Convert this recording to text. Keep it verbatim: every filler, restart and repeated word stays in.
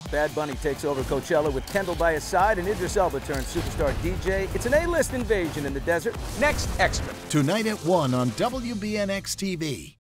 Bad Bunny takes over Coachella with Kendall by his side, and Idris Elba turns superstar D J. It's an A-list invasion in the desert. Next Extra. Tonight at one on W B N X T V.